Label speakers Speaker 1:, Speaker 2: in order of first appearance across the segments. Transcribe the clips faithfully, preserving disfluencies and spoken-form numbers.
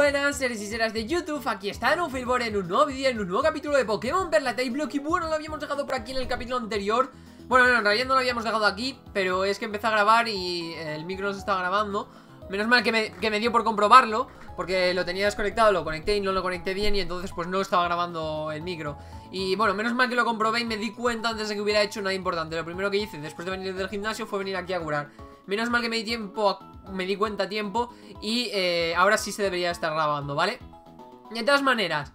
Speaker 1: buenas seres y seras de YouTube, aquí está Nufilbor en un nuevo vídeo, en un nuevo capítulo de Pokémon Perla Block. Y bueno, lo habíamos dejado por aquí en el capítulo anterior. Bueno, no, en realidad no lo habíamos dejado aquí, pero es que empecé a grabar y el micro no se estaba grabando. Menos mal que me, que me dio por comprobarlo, porque lo tenía desconectado, lo conecté y no lo conecté bien, y entonces pues no estaba grabando el micro. Y bueno, menos mal que lo comprobé y me di cuenta antes de que hubiera hecho nada importante. Lo primero que hice después de venir del gimnasio fue venir aquí a curar. Menos mal que me di tiempo, me di cuenta a tiempo y eh, ahora sí se debería estar grabando, ¿vale? De todas maneras,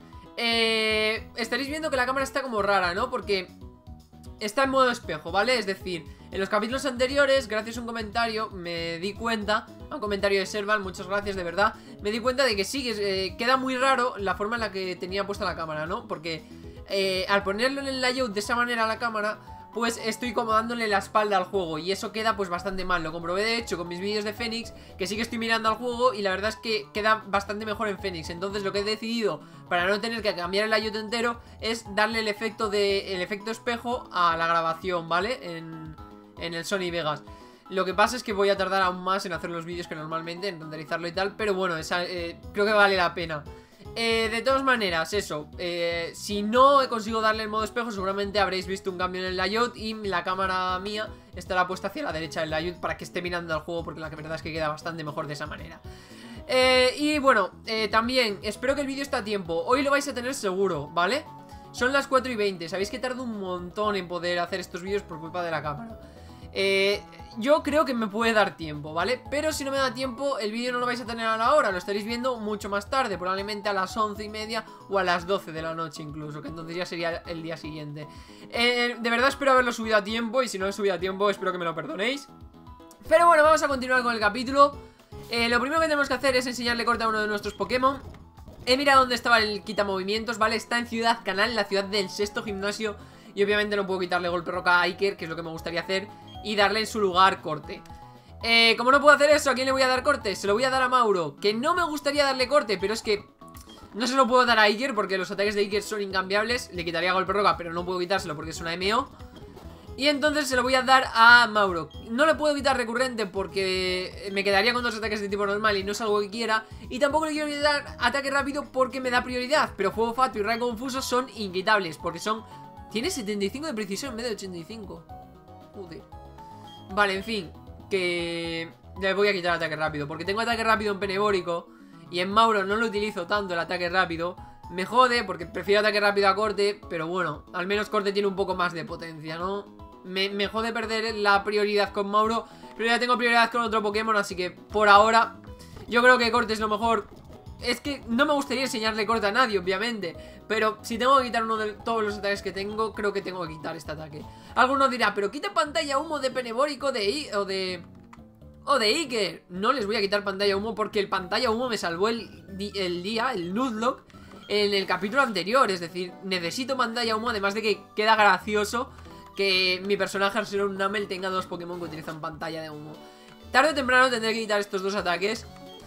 Speaker 1: eh, estaréis viendo que la cámara está como rara, ¿no? Porque está en modo espejo, ¿vale? Es decir, en los capítulos anteriores, gracias a un comentario, me di cuenta, a un comentario de Serval, muchas gracias, de verdad, me di cuenta de que sí, que eh, queda muy raro la forma en la que tenía puesta la cámara, ¿no? Porque eh, al ponerlo en el layout de esa manera a la cámara, pues estoy como dándole la espalda al juego y eso queda pues bastante mal. Lo comprobé de hecho con mis vídeos de Fénix, que sí que estoy mirando al juego y la verdad es que queda bastante mejor en Fénix. Entonces lo que he decidido, para no tener que cambiar el layout entero, es darle el efecto de el efecto espejo a la grabación, ¿vale? En, en el Sony Vegas. Lo que pasa es que voy a tardar aún más en hacer los vídeos que normalmente, en renderizarlo y tal, pero bueno, esa, eh, creo que vale la pena. Eh, de todas maneras, eso, eh, si no consigo darle el modo espejo, seguramente habréis visto un cambio en el layout y la cámara mía estará puesta hacia la derecha del layout para que esté mirando al juego, porque la verdad es que queda bastante mejor de esa manera. eh, Y bueno, eh, también espero que el vídeo esté a tiempo. Hoy lo vais a tener seguro, ¿vale? Son las cuatro y veinte, sabéis que tardo un montón en poder hacer estos vídeos por culpa de la cámara. Eh, yo creo que me puede dar tiempo, ¿vale? Pero si no me da tiempo, el vídeo no lo vais a tener a la hora, lo estaréis viendo mucho más tarde, probablemente a las once y media o a las doce de la noche incluso, que entonces ya sería el día siguiente. eh, De verdad espero haberlo subido a tiempo, y si no lo he subido a tiempo espero que me lo perdonéis. Pero bueno, vamos a continuar con el capítulo. eh, Lo primero que tenemos que hacer es enseñarle corte a uno de nuestros Pokémon. He mirado dónde estaba el quitamovimientos, ¿vale? Está en Ciudad Canal, la ciudad del sexto gimnasio. Y obviamente no puedo quitarle golpe roca a Iker, que es lo que me gustaría hacer, y darle en su lugar corte. eh, Como no puedo hacer eso, ¿a quién le voy a dar corte? Se lo voy a dar a Mauro, que no me gustaría darle corte, pero es que no se lo puedo dar a Iker porque los ataques de Iker son incambiables. Le quitaría golpe roca, pero no puedo quitárselo porque es una M O. Y entonces se lo voy a dar a Mauro. No le puedo quitar recurrente porque me quedaría con dos ataques de tipo normal y no es algo que quiera. Y tampoco le quiero quitar ataque rápido porque me da prioridad. Pero Fuego Fatuo y Rayo Confuso son inquitables porque son... Tiene setenta y cinco de precisión en vez de ochenta y cinco. Joder. Vale, en fin, que le voy a quitar ataque rápido porque tengo ataque rápido en Penebórico y en Mauro no lo utilizo tanto el ataque rápido. Me jode porque prefiero ataque rápido a corte, pero bueno, al menos corte tiene un poco más de potencia, ¿no? Me, me jode perder la prioridad con Mauro, pero ya tengo prioridad con otro Pokémon, así que por ahora yo creo que corte es lo mejor. Es que no me gustaría enseñarle corte a nadie, obviamente, pero si tengo que quitar uno de todos los ataques que tengo, creo que tengo que quitar este ataque. Alguno dirá, pero quita pantalla humo de Penebórico de I o de... O de Iker. No les voy a quitar pantalla humo porque el pantalla humo me salvó el, el día, el Nuzlocke, en el capítulo anterior. Es decir, necesito pantalla humo, además de que queda gracioso que mi personaje, al ser un Numel, tenga dos Pokémon que utilizan pantalla de humo. Tarde o temprano tendré que quitar estos dos ataques,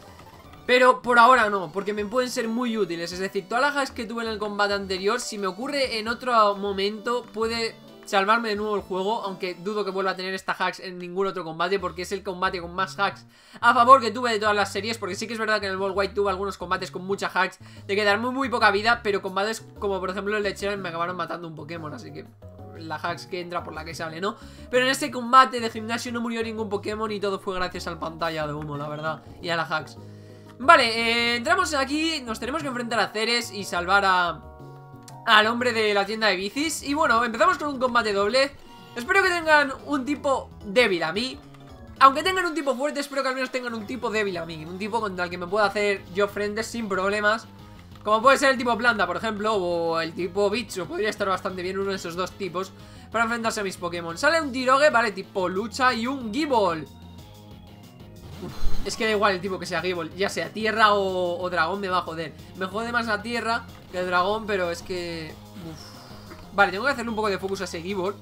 Speaker 1: pero por ahora no, porque me pueden ser muy útiles. Es decir, todas las hacks que tuve en el combate anterior, si me ocurre en otro momento, puede salvarme de nuevo el juego. Aunque dudo que vuelva a tener esta hacks en ningún otro combate, porque es el combate con más hacks a favor que tuve de todas las series. Porque sí que es verdad que en el World Wide tuve algunos combates con muchas hacks de quedar muy muy poca vida, pero combates como por ejemplo el de Cheren me acabaron matando un Pokémon, así que la hacks que entra por la que sale, ¿no? Pero en este combate de gimnasio no murió ningún Pokémon y todo fue gracias al pantalla de humo, la verdad, y a las hacks. Vale, eh, entramos aquí, nos tenemos que enfrentar a Ceres y salvar a... al hombre de la tienda de bicis. Y bueno, empezamos con un combate doble. Espero que tengan un tipo débil a mí. Aunque tengan un tipo fuerte, espero que al menos tengan un tipo débil a mí. Un tipo contra el que me pueda hacer yo frentes sin problemas. Como puede ser el tipo planta, por ejemplo, o el tipo bicho. Podría estar bastante bien uno de esos dos tipos para enfrentarse a mis Pokémon. Sale un Tirogue, vale, tipo lucha, y un Gible. Uf, es que da igual el tipo que sea Gible, ya sea tierra o, o dragón, me va a joder. Me jode más la tierra que el dragón, pero es que... Uf. Vale, tengo que hacerle un poco de focus a ese Gible.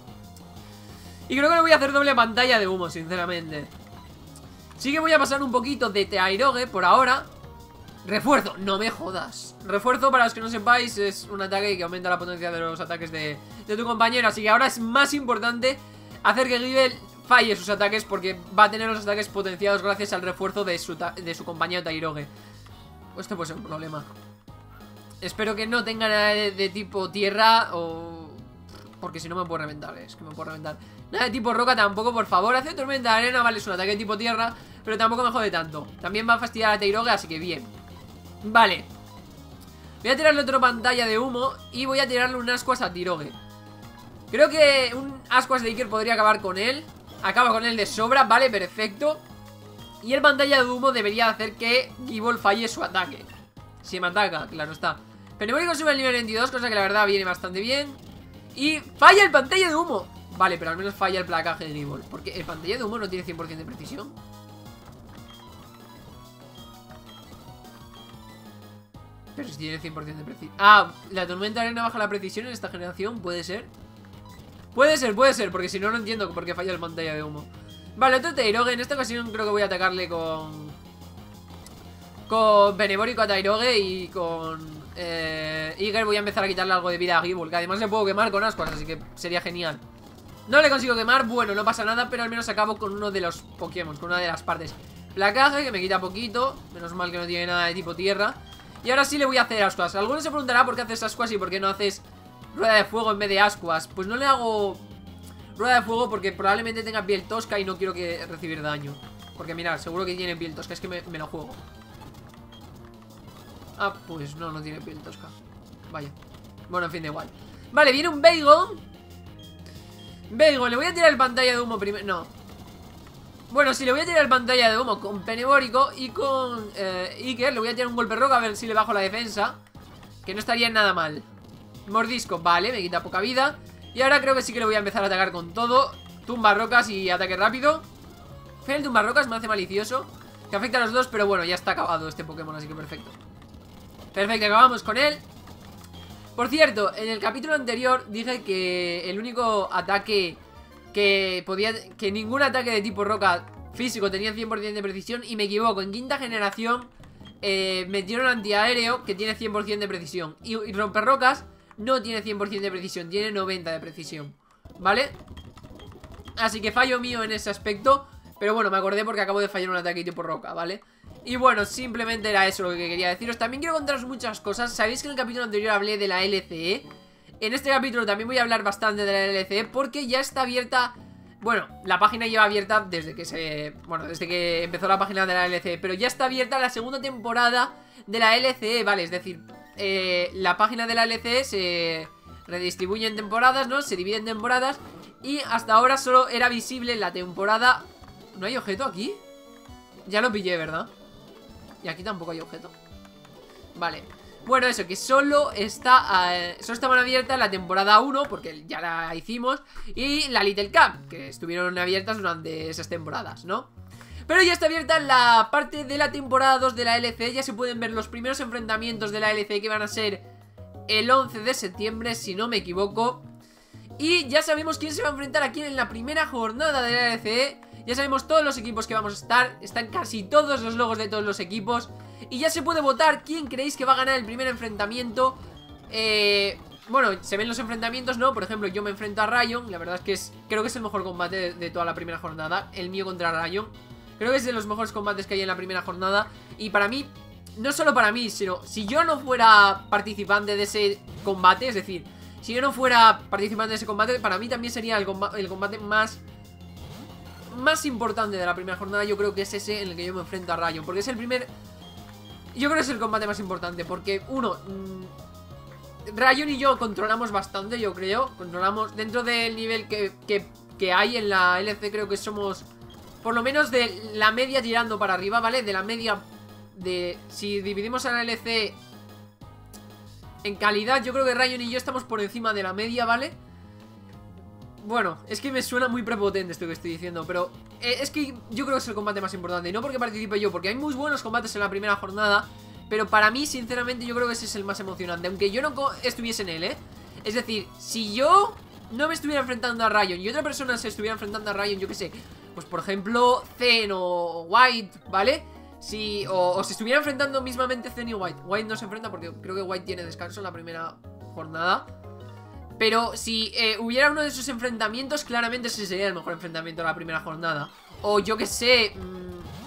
Speaker 1: Y creo que le voy a hacer doble pantalla de humo, sinceramente. Sí que voy a pasar un poquito de Tirogue por ahora. Refuerzo, no me jodas. Refuerzo, para los que no sepáis, es un ataque que aumenta la potencia de los ataques de, de tu compañero. Así que ahora es más importante hacer que Gible falle sus ataques, porque va a tener los ataques potenciados gracias al refuerzo de su, de su compañero Tirogue. Esto puede ser un problema. Espero que no tenga nada de, de tipo tierra o... Porque si no me puedo reventar, es que me puedo reventar. Nada de tipo roca tampoco, por favor. Hace tormenta de arena, vale, es un ataque de tipo tierra, pero tampoco me jode tanto. También va a fastidiar a Teirogue, así que bien. Vale. Voy a tirarle otra pantalla de humo y voy a tirarle un ascuas a Teirogue. Creo que un ascuas de Iker podría acabar con él. Acaba con él de sobra, vale, perfecto. Y el pantalla de humo debería hacer que Gible falle su ataque. Si me ataca, claro está. Penebólico sube al nivel veintidós, cosa que la verdad viene bastante bien. Y falla el pantalla de humo. Vale, pero al menos falla el placaje de Gible, porque el pantalla de humo no tiene cien por ciento de precisión. Pero si tiene cien por ciento de precisión. Ah, la tormenta de arena baja la precisión en esta generación, puede ser. Puede ser, puede ser, porque si no, no entiendo por qué falla el pantalla de humo. Vale, otro Teirogue. En esta ocasión creo que voy a atacarle con... Con Penebólico a Teirogue y con... Eh, Iger voy a empezar a quitarle algo de vida a Gible, que además le puedo quemar con ascuas, así que sería genial. No le consigo quemar, bueno, no pasa nada, pero al menos acabo con uno de los Pokémon, con una de las partes. Placaje, que me quita poquito, menos mal que no tiene nada de tipo tierra. Y ahora sí le voy a hacer ascuas. Algunos se preguntará por qué haces ascuas y por qué no haces rueda de fuego en vez de ascuas. Pues no le hago rueda de fuego porque probablemente tenga piel tosca y no quiero que recibir daño. Porque mirad, seguro que tiene piel tosca, es que me, me lo juego. Ah, pues no, no tiene piel tosca. Vaya. Bueno, en fin, da igual. Vale, viene un Bagon. Bagon, le voy a tirar el pantalla de humo primero. No. Bueno, sí, le voy a tirar el pantalla de humo con Penebólico y con eh, Iker. Le voy a tirar un golpe roca a ver si le bajo la defensa. Que no estaría nada mal. Mordisco, vale, me quita poca vida. Y ahora creo que sí que le voy a empezar a atacar con todo. Tumba rocas y ataque rápido. El tumba rocas me hace malicioso, que afecta a los dos, pero bueno, ya está acabado este Pokémon, así que perfecto. Perfecto, acabamos con él. Por cierto, en el capítulo anterior dije que el único ataque que podía... Que ningún ataque de tipo roca físico tenía cien por ciento de precisión. Y me equivoco, en quinta generación eh, metieron antiaéreo que tiene cien por ciento de precisión. Y, y romperrocas no tiene cien por ciento de precisión, tiene noventa de precisión, ¿vale? Así que fallo mío en ese aspecto. Pero bueno, me acordé porque acabo de fallar un ataque tipo roca, ¿vale? Y bueno, simplemente era eso lo que quería deciros. También quiero contaros muchas cosas. Sabéis que en el capítulo anterior hablé de la L C E. En este capítulo también voy a hablar bastante de la L C E, porque ya está abierta... Bueno, la página lleva abierta desde que se... Bueno, desde que empezó la página de la L C E, pero ya está abierta la segunda temporada de la L C E, ¿vale? Es decir, eh, la página de la L C E se redistribuye en temporadas, ¿no? Se divide en temporadas. Y hasta ahora solo era visible la temporada... ¿No hay objeto aquí? Ya lo pillé, ¿verdad? Y aquí tampoco hay objeto. Vale. Bueno, eso, que solo está eh, solo estaban abiertas la temporada uno, porque ya la hicimos, y la Little Cup, que estuvieron abiertas durante esas temporadas, ¿no? Pero ya está abierta la parte de la temporada dos de la L C E. Ya se pueden ver los primeros enfrentamientos de la L C E, que van a ser el once de septiembre, si no me equivoco. Y ya sabemos quién se va a enfrentar aquí en la primera jornada de la L C E. Ya sabemos todos los equipos que vamos a estar. Están casi todos los logos de todos los equipos. Y ya se puede votar quién creéis que va a ganar el primer enfrentamiento. Eh, bueno, se ven los enfrentamientos, ¿no? Por ejemplo, yo me enfrento a Rayon. La verdad es que es, creo que es el mejor combate de, de toda la primera jornada. El mío contra Rayon. Creo que es de los mejores combates que hay en la primera jornada. Y para mí, no solo para mí, sino si yo no fuera participante de ese combate, es decir, si yo no fuera participante de ese combate, para mí también sería el, comba el combate más... más importante de la primera jornada. Yo creo que es ese en el que yo me enfrento a Rayon, porque es el primer... Yo creo que es el combate más importante, porque uno... Mmm, Rayon y yo controlamos bastante, yo creo. Controlamos dentro del nivel que, que, que hay en la L C, creo que somos... Por lo menos de la media tirando para arriba, ¿vale? De la media de... Si dividimos a la L C en calidad, yo creo que Rayon y yo estamos por encima de la media, ¿vale? Bueno, es que me suena muy prepotente esto que estoy diciendo, pero eh, es que yo creo que es el combate más importante. Y no porque participe yo, porque hay muy buenos combates en la primera jornada, pero para mí, sinceramente, yo creo que ese es el más emocionante, aunque yo no estuviese en él, ¿eh? Es decir, si yo no me estuviera enfrentando a Rayon y otra persona se estuviera enfrentando a Rayon, yo qué sé, pues por ejemplo Zen o White, ¿vale? Si, o, o se estuviera enfrentando mismamente Zen y White. White no se enfrenta porque creo que White tiene descanso en la primera jornada. Pero si eh, hubiera uno de esos enfrentamientos, claramente ese sería el mejor enfrentamiento de la primera jornada. O yo que sé, mmm,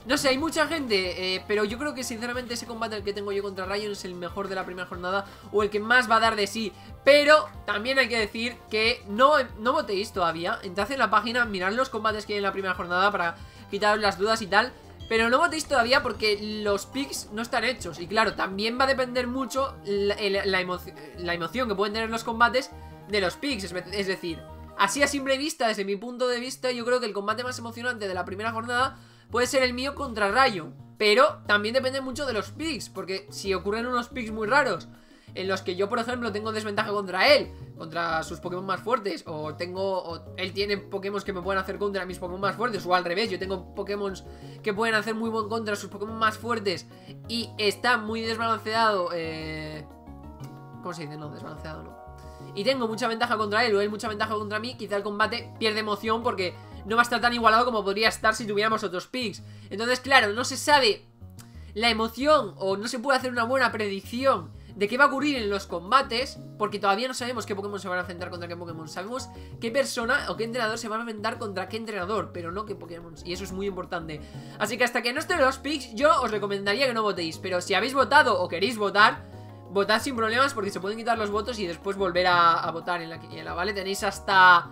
Speaker 1: No sé, hay mucha gente, eh, pero yo creo que sinceramente ese combate el que tengo yo contra Rayon es el mejor de la primera jornada, o el que más va a dar de sí. Pero también hay que decir que no, no votéis todavía. Entrad en la página, mirad los combates que hay en la primera jornada para quitaros las dudas y tal. Pero no votéis todavía porque los picks no están hechos. Y claro, también va a depender mucho la, la, la, emo la emoción que pueden tener los combates de los picks. Es, es decir, así a simple vista, desde mi punto de vista, yo creo que el combate más emocionante de la primera jornada puede ser el mío contra Rayon. Pero también depende mucho de los picks, porque si ocurren unos picks muy raros en los que yo, por ejemplo, tengo desventaja contra él, contra sus Pokémon más fuertes, o tengo o él tiene Pokémon que me pueden hacer contra mis Pokémon más fuertes, o al revés, yo tengo Pokémon que pueden hacer muy buen contra sus Pokémon más fuertes y está muy desbalanceado, eh... ¿cómo se dice? No, desbalanceado no. Y tengo mucha ventaja contra él o él mucha ventaja contra mí, quizá el combate pierde emoción porque no va a estar tan igualado como podría estar si tuviéramos otros picks. Entonces, claro, no se sabe la emoción o no se puede hacer una buena predicción de qué va a ocurrir en los combates, porque todavía no sabemos qué Pokémon se van a enfrentar contra qué Pokémon. Sabemos qué persona o qué entrenador se van a enfrentar contra qué entrenador, pero no qué Pokémon, y eso es muy importante. Así que hasta que no estén los picks, yo os recomendaría que no votéis. Pero si habéis votado o queréis votar, votad sin problemas, porque se pueden quitar los votos y después volver a, a votar en la quiniela, ¿vale? Tenéis hasta...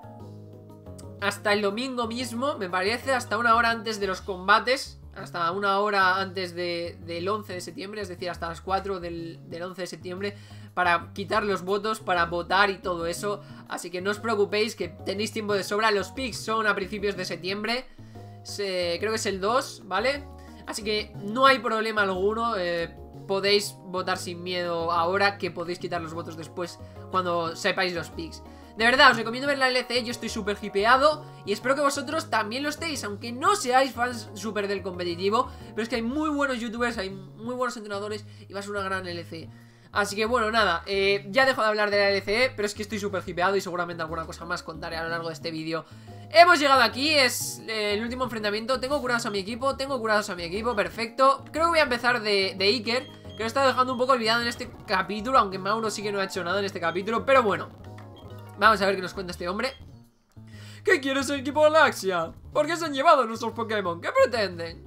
Speaker 1: hasta el domingo mismo, me parece, hasta una hora antes de los combates, hasta una hora antes de, del once de septiembre, es decir, hasta las cuatro del, del once de septiembre, para quitar los votos, para votar y todo eso. Así que no os preocupéis, que tenéis tiempo de sobra. Los picks son a principios de septiembre, se, creo que es el dos, ¿vale? Así que no hay problema alguno, eh, podéis votar sin miedo ahora, que podéis quitar los votos después cuando sepáis los picks. De verdad, os recomiendo ver la L C E, yo estoy súper hipeado y espero que vosotros también lo estéis, aunque no seáis fans súper del competitivo, pero es que hay muy buenos youtubers, hay muy buenos entrenadores y va a ser una gran L C E. Así que bueno, nada, eh, ya dejo de hablar de la L C E, pero es que estoy súper hipeado y seguramente alguna cosa más contaré a lo largo de este vídeo. Hemos llegado aquí, es eh, el último enfrentamiento, tengo curados a mi equipo, tengo curados a mi equipo, perfecto. Creo que voy a empezar de, de Iker, que lo he estado dejando un poco olvidado en este capítulo, aunque Mauro sí que no ha hecho nada en este capítulo, pero bueno. Vamos a ver qué nos cuenta este hombre. ¿Qué quieres el equipo Galaxia? ¿Por qué se han llevado nuestros Pokémon? ¿Qué pretenden?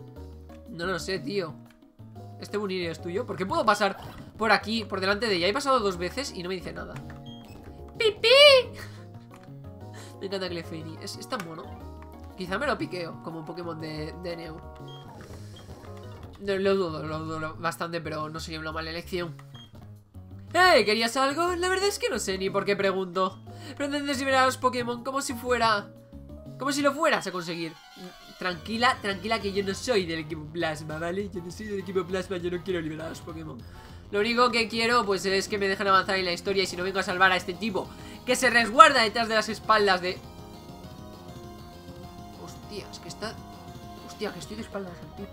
Speaker 1: No lo sé, tío. Este Buniri es tuyo. ¿Por qué puedo pasar por aquí, por delante de ella? He pasado dos veces y no me dice nada. ¡Pipí! Me encanta Clefairy. Es, es tan mono. Quizá me lo piqueo como un Pokémon de, de Neo. Lo dudo, lo dudo bastante, pero no sería una mala elección. ¡Eh! ¿Querías algo? La verdad es que no sé ni por qué pregunto. Pretendes liberar a los Pokémon como si fuera... como si lo fueras a conseguir. Tranquila, tranquila, que yo no soy del equipo Plasma, ¿vale? Yo no soy del equipo Plasma, yo no quiero liberar a los Pokémon. Lo único que quiero, pues, es que me dejen avanzar en la historia. Y si no, vengo a salvar a este tipo que se resguarda detrás de las espaldas de... Hostias, que está... Hostia, que estoy de espaldas al tipo.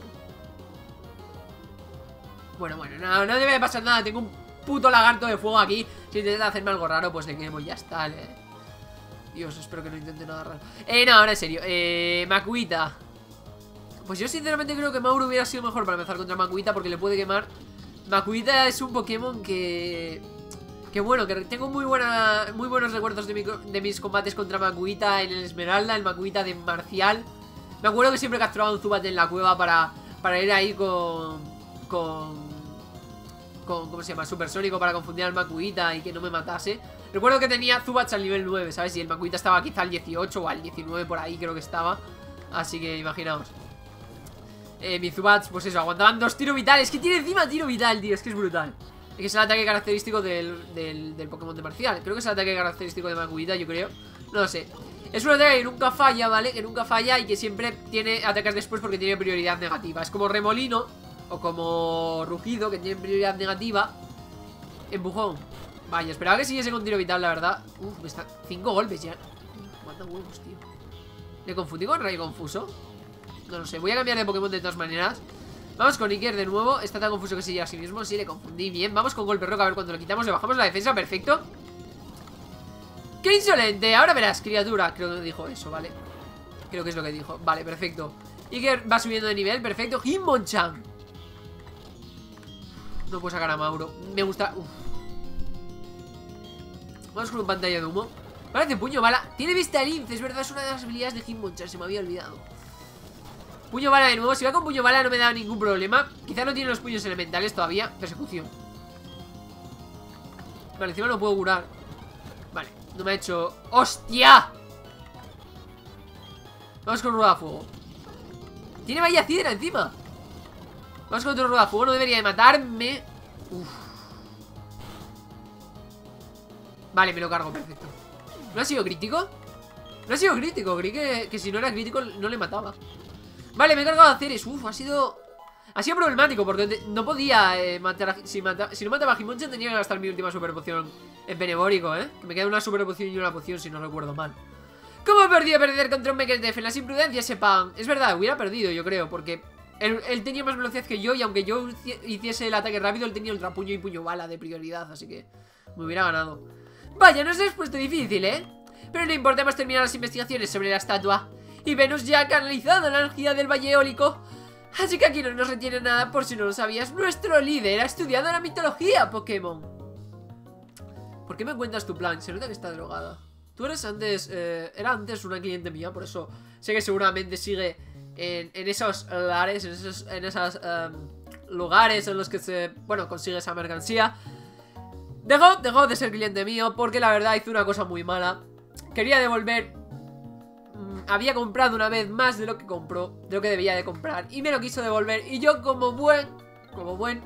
Speaker 1: Bueno, bueno, no, no debe de pasar nada. Tengo un puto lagarto de fuego aquí. Si intenta hacerme algo raro, pues le quemo y ya está, eh. Dios, espero que no intente nada raro. Eh, no, ahora en serio, eh, Makuhita. Pues yo sinceramente creo que Mauro hubiera sido mejor para empezar contra Makuhita, porque le puede quemar. Makuhita es un Pokémon que... que bueno, que tengo muy buena muy buenos recuerdos de, mi, de mis combates contra Makuhita en el Esmeralda, el Makuhita de Marcial. Me acuerdo que siempre capturaba un Zubat en la cueva para, para ir ahí con... con... con, ¿cómo se llama? Supersónico, para confundir al Makuhita y que no me matase. Recuerdo que tenía Zubats al nivel nueve, ¿sabes? Y el Makuhita estaba quizá al dieciocho o al diecinueve, por ahí creo que estaba. Así que imaginaos. Eh, mis Zubats, pues eso, aguantaban dos tiros vitales. Que tiene encima tiro vital, tío, es que es brutal. Es que es el ataque característico del, del, del Pokémon de Marcial. Creo que es el ataque característico de Makuhita, yo creo. No lo sé. Es un ataque que nunca falla, ¿vale? Que nunca falla y que siempre tiene ataques después porque tiene prioridad negativa. Es como Remolino o como Rugido, que tienen prioridad negativa. Empujón. Vaya, esperaba que siguiese con tiro vital, la verdad. Uf, me está... Cinco golpes ya. Manda huevos, tío. ¿Le confundí con Rayo Confuso? No lo sé, voy a cambiar de Pokémon de todas maneras. Vamos con Iker de nuevo. Está tan confuso que se lleva a sí mismo. Sí, le confundí bien. Vamos con Golpe Roca, a ver cuando le quitamos. Le bajamos la defensa, perfecto. ¡Qué insolente! Ahora verás, criatura. Creo que dijo eso, ¿vale? Creo que es lo que dijo. Vale, perfecto. Iker va subiendo de nivel, perfecto. Hitmonchan. No puedo sacar a Mauro. Me gusta... Uf. Vamos con un pantalla de humo. Parece puño bala. Tiene vista lince, es verdad, es una de las habilidades de Hitmonchan. Se me había olvidado. Puño bala de nuevo. Si va con puño bala no me da ningún problema. Quizá no tiene los puños elementales todavía. Persecución. Vale, encima no puedo curar. Vale, no me ha hecho... ¡Hostia! Vamos con rueda de fuego. Tiene valla cidra encima. Vamos con otro rueda de fuego. No debería de matarme. Uf. Vale, me lo cargo, perfecto. ¿No ha sido crítico? No ha sido crítico, creí que, que si no era crítico no le mataba. Vale, me he cargado a Ceres. Uf, ha sido... Ha sido problemático porque no podía eh, matar a, si, mata, si no mataba a Hitmonchan tenía que gastar mi última super poción en Benevórico, ¿eh? Que me queda una super poción y una poción si no recuerdo mal. ¿Cómo he perdido perder contra un Mequetef? En las imprudencias sepan... Es verdad, hubiera perdido yo creo, porque él, él tenía más velocidad que yo y aunque yo hiciese el ataque rápido, él tenía ultrapuño y puño bala de prioridad, así que me hubiera ganado. Vaya, nos has puesto difícil, ¿eh? Pero no importa, hemos terminado las investigaciones sobre la estatua y Venus ya ha canalizado la energía del valle eólico. Así que aquí no nos retiene nada, por si no lo sabías. Nuestro líder ha estudiado la mitología Pokémon. ¿Por qué me cuentas tu plan? Se nota que está drogada. Tú eres antes, eh, era antes una cliente mía, por eso sé que seguramente sigue en, en esos lugares, en esos en esas, um, lugares en los que se, bueno, consigue esa mercancía. Dejó, dejó de ser cliente mío porque la verdad hizo una cosa muy mala. Quería devolver... Había comprado una vez más de lo que compró, de lo que debía de comprar, y me lo quiso devolver. Y yo como buen, como buen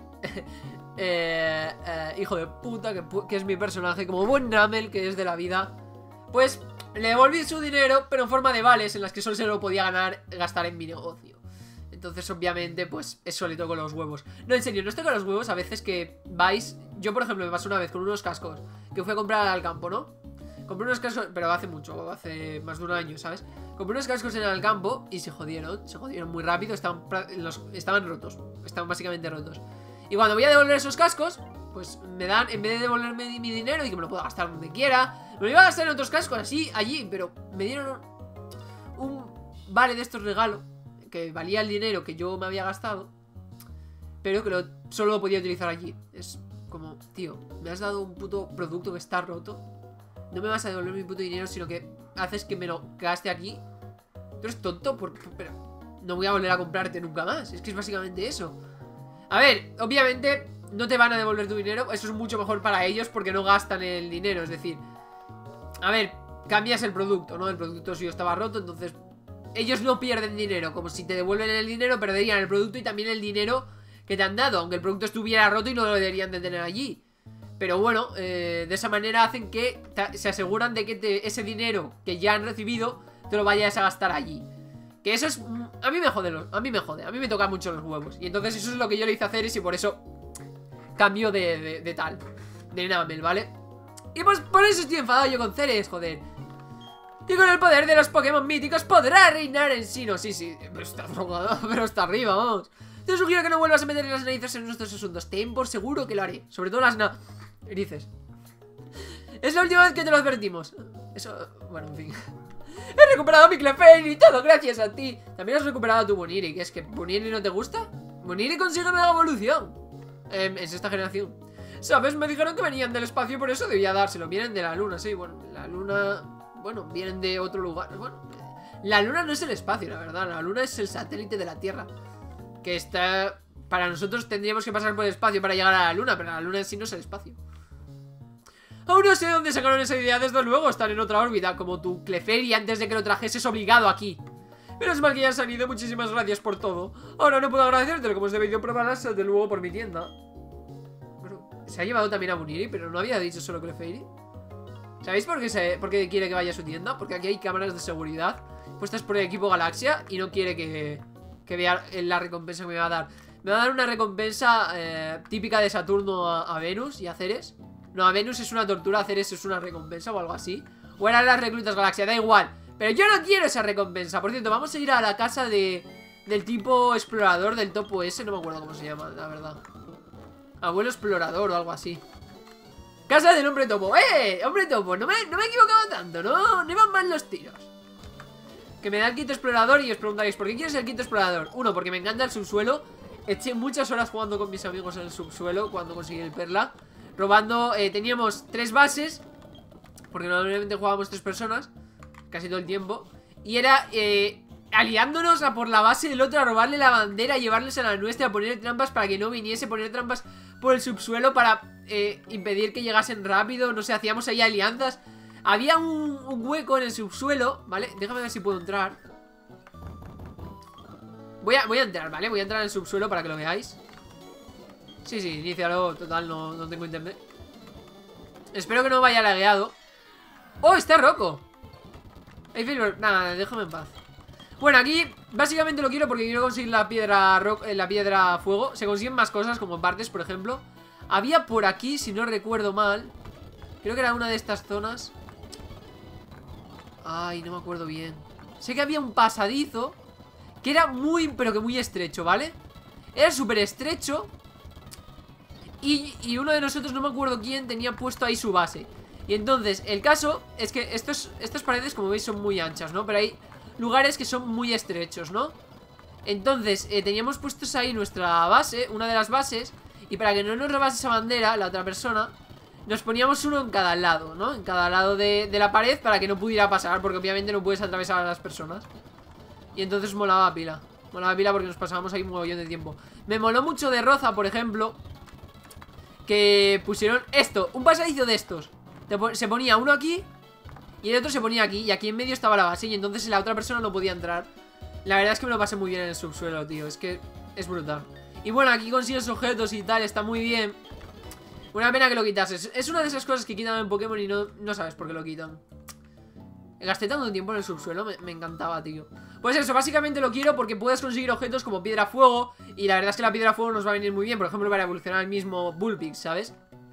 Speaker 1: eh, eh, hijo de puta que, que es mi personaje, como buen Namel que es de la vida, pues le devolví su dinero, pero en forma de vales en las que solo se lo podía ganar, gastar en mi negocio. Entonces obviamente pues eso le toco los huevos. No, en serio, no os toco los huevos a veces que vais. Yo por ejemplo me pasó una vez con unos cascos que fui a comprar al campo, ¿no? Compré unos cascos, pero hace mucho, hace más de un año, ¿sabes? Compré unos cascos en el campo y se jodieron, se jodieron muy rápido, estaban, los, estaban rotos, estaban básicamente rotos. Y cuando voy a devolver esos cascos, pues me dan, en vez de devolverme mi dinero y que me lo pueda gastar donde quiera, me lo iba a gastar en otros cascos, así, allí, pero me dieron un vale de estos regalos, que valía el dinero que yo me había gastado, pero que lo, solo lo podía utilizar allí. Es como, tío, me has dado un puto producto que está roto. No me vas a devolver mi puto dinero, sino que haces que me lo gaste aquí. Tú eres tonto, por, pero no voy a volver a comprarte nunca más. Es que es básicamente eso. A ver, obviamente no te van a devolver tu dinero. Eso es mucho mejor para ellos porque no gastan el dinero. Es decir, a ver, cambias el producto, ¿no? El producto suyo estaba roto, entonces ellos no pierden dinero. Como si te devuelven el dinero, perderían el producto y también el dinero que te han dado, aunque el producto estuviera roto y no lo deberían de tener allí. Pero bueno, eh, de esa manera hacen que se aseguran de que te, ese dinero que ya han recibido te lo vayas a gastar allí. Que eso es... A mí me jode, a mí me jode, a mí me toca mucho los huevos. Y entonces eso es lo que yo le hice a Ceres y por eso cambio de, de, de tal, de Namel, ¿vale? Y pues por eso estoy enfadado yo con Ceres, joder. Y con el poder de los Pokémon míticos podrá reinar en sí. No, sí, sí, pero está drogado, pero está arriba, vamos. Te sugiero que no vuelvas a meter las narices en nuestros asuntos. Ten por seguro que lo haré, sobre todo las na... Dices, es la última vez que te lo advertimos. Eso, bueno, en fin. He recuperado mi Clefairy y todo gracias a ti. También has recuperado a tu Boniri. ¿Qué es que Boniri no te gusta? Boniri consigue mega evolución. eh, Es esta generación. ¿Sabes? Me dijeron que venían del espacio, por eso debía dárselo. Vienen de la luna, sí, bueno, la luna... Bueno, vienen de otro lugar. Bueno, la luna no es el espacio, la verdad. La luna es el satélite de la Tierra, que está... Para nosotros tendríamos que pasar por el espacio para llegar a la luna, pero la luna en sí no es el espacio. Aún no sé de dónde sacaron esa idea, desde luego están en otra órbita, como tu Clefairy antes de que lo trajeses obligado aquí. Pero es mal que ya han ido, muchísimas gracias por todo. Ahora no puedo agradecerte como has debido probarlas, desde luego por mi tienda. Bueno, se ha llevado también a Boniri, pero no había dicho solo Clefairy. ¿Sabéis por qué, se, por qué quiere que vaya a su tienda? Porque aquí hay cámaras de seguridad puestas por el equipo Galaxia y no quiere que, que vea la recompensa que me va a dar. Me va a dar una recompensa eh, típica de Saturno a, a Venus y a Ceres. No, a Venus es una tortura, a Ceres es una recompensa o algo así. O eran las reclutas Galaxia, da igual. Pero yo no quiero esa recompensa. Por cierto, vamos a ir a la casa de del tipo explorador del topo ese. No me acuerdo cómo se llama, la verdad. Abuelo explorador o algo así. Casa del hombre topo. ¡Eh! Hombre topo, no me, no me he equivocado tanto, ¿no? No iban mal los tiros. Que me da el quinto explorador y os preguntaréis ¿por qué quieres el quinto explorador? Uno, porque me encanta el subsuelo. Eché muchas horas jugando con mis amigos en el subsuelo cuando conseguí el perla. Robando, eh, teníamos tres bases, porque normalmente jugábamos tres personas casi todo el tiempo. Y era, eh, aliándonos a por la base del otro, a robarle la bandera, a llevarles a la nuestra, a poner trampas para que no viniese, poner trampas por el subsuelo para eh, impedir que llegasen rápido. No sé, hacíamos ahí alianzas. Había un, un hueco en el subsuelo, ¿vale? Déjame ver si puedo entrar. Voy a, voy a entrar, ¿vale? Voy a entrar en el subsuelo para que lo veáis. Sí, sí, inícialo, total, no, no tengo internet. Espero que no vaya lagueado. ¡Oh, está roco! Hey, Filbert, nada, déjame en paz. Bueno, aquí básicamente lo quiero porque quiero conseguir la piedra rock, eh, la piedra fuego. Se consiguen más cosas, como partes, por ejemplo. Había por aquí, si no recuerdo mal, creo que era una de estas zonas. Ay, no me acuerdo bien. Sé que había un pasadizo que era muy, pero que muy estrecho, ¿vale? Era súper estrecho. Y, y uno de nosotros, no me acuerdo quién, tenía puesto ahí su base. Y entonces, el caso es que estos, estas paredes, como veis, son muy anchas, ¿no? Pero hay lugares que son muy estrechos, ¿no? Entonces, eh, teníamos puestos ahí nuestra base, una de las bases. Y para que no nos robase esa bandera, la otra persona, nos poníamos uno en cada lado, ¿no? En cada lado de, de la pared para que no pudiera pasar, porque obviamente no puedes atravesar a las personas. Y entonces molaba pila. Molaba pila porque nos pasábamos ahí un mogollón de tiempo. Me moló mucho de Roza, por ejemplo, que pusieron esto, un pasadizo de estos. Se ponía uno aquí y el otro se ponía aquí, y aquí en medio estaba la base, y entonces la otra persona no podía entrar. La verdad es que me lo pasé muy bien en el subsuelo, tío. Es que es brutal. Y bueno, aquí consigues objetos y tal, está muy bien. Una pena que lo quitases. Es una de esas cosas que quitan en Pokémon y no, no sabes por qué lo quitan. Gasté tanto tiempo en el subsuelo, me, me encantaba, tío. Pues eso, básicamente lo quiero porque puedes conseguir objetos como piedra fuego. Y la verdad es que la piedra fuego nos va a venir muy bien. Por ejemplo, para evolucionar el mismo Bullpix, ¿sabes?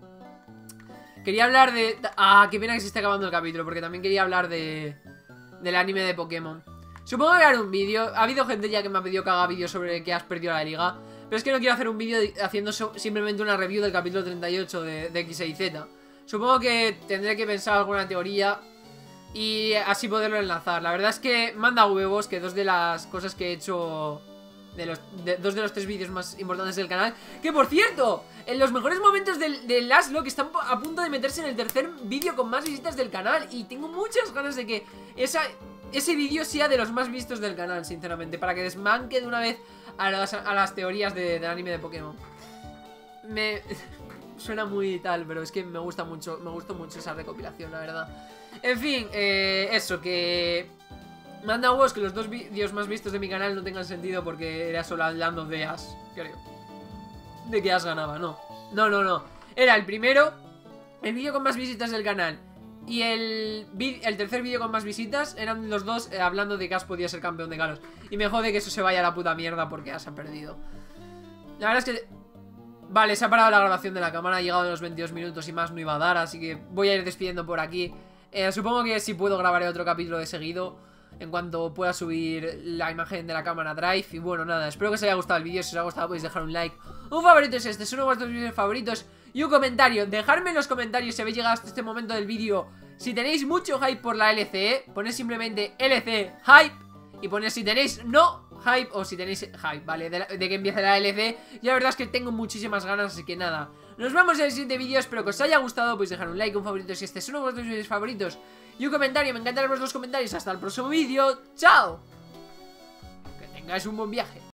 Speaker 1: Quería hablar de... Ah, qué pena que se esté acabando el capítulo, porque también quería hablar de... del anime de Pokémon. Supongo que haré un vídeo. Ha habido gente ya que me ha pedido que haga vídeos sobre que has perdido la liga. Pero es que no quiero hacer un vídeo haciendo so simplemente una review del capítulo treinta y ocho de, de X y Z. Supongo que tendré que pensar alguna teoría y así poderlo enlazar. La verdad es que manda huevos que dos de las cosas que he hecho... De los, de, dos de los tres vídeos más importantes del canal. Que por cierto, en los mejores momentos del, del Aslock están a punto de meterse en el tercer vídeo con más visitas del canal. Y tengo muchas ganas de que esa, ese vídeo sea de los más vistos del canal, sinceramente, para que desmanque de una vez a las, a las teorías de, del anime de Pokémon. Me... Suena muy tal, pero es que me gusta mucho. Me gustó mucho esa recopilación, la verdad. En fin, eh, eso, que... Manda huevos que los dos vídeos más vistos de mi canal no tengan sentido porque era solo hablando de Ash, creo. De que Ash ganaba, no. No, no, no. Era el primero, el vídeo con más visitas del canal, y el, el tercer vídeo con más visitas eran los dos eh, hablando de que Ash podía ser campeón de Galos. Y me jode que eso se vaya a la puta mierda porque Ash ha perdido. La verdad es que... Vale, se ha parado la grabación de la cámara, ha llegado a los veintidós minutos y más no iba a dar, así que voy a ir despidiendo por aquí. eh, Supongo que si puedo grabaré otro capítulo de seguido en cuanto pueda subir la imagen de la cámara Drive. Y bueno, nada, espero que os haya gustado el vídeo. Si os ha gustado podéis dejar un like, un favorito si este es uno de vuestros vídeos favoritos, y un comentario. Dejadme en los comentarios si habéis llegado hasta este momento del vídeo si tenéis mucho hype por la L C E. Poned simplemente L C E hype y poned si tenéis no hype o si tenéis hype, ¿vale? De, la, de que empiece la L C E. Y la verdad es que tengo muchísimas ganas, así que nada, nos vemos en el siguiente vídeo. Espero que os haya gustado. Podéis dejar un like, un favorito si este es uno de vuestros vídeos favoritos, y un comentario. Me encantan vuestros comentarios. Hasta el próximo vídeo. ¡Chao! Que tengáis un buen viaje.